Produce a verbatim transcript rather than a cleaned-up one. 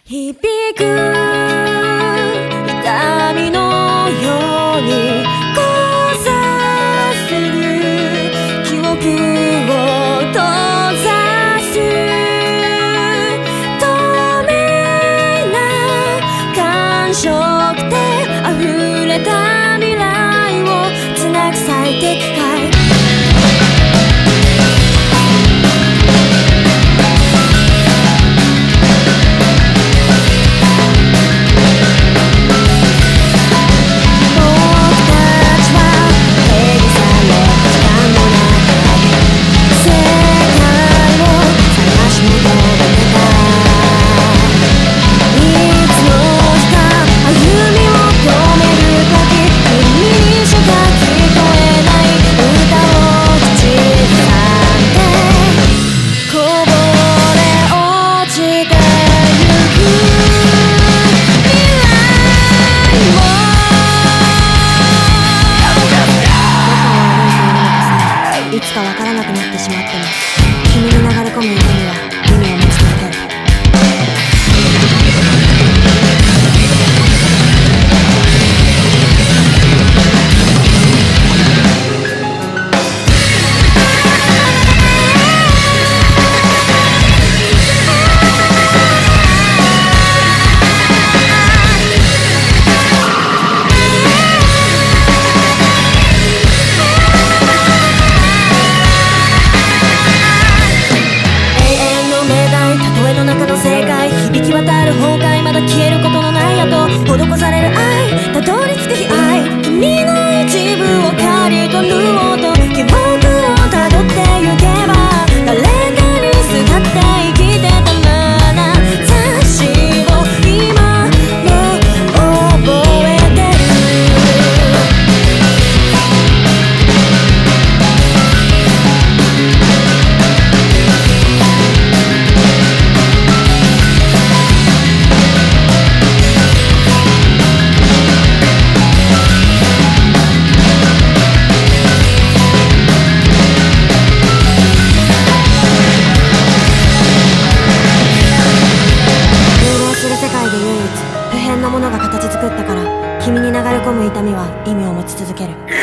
響く痛みのように交差する記憶を閉ざす透明な感触で溢れた未来をつなぐ最適解いつかわからなくなってしまっても君に流れ込む夢には意味を持ち続ける響き渡る崩壊まだ消えることのない跡施される愛たどり着く悲哀君の一部を刈り取る音記憶をたどってゆけば誰かにすがって生きてたまな雑誌を今も覚えてる不変なものが形作ったから君に流れ込む痛みは意味を持ち続ける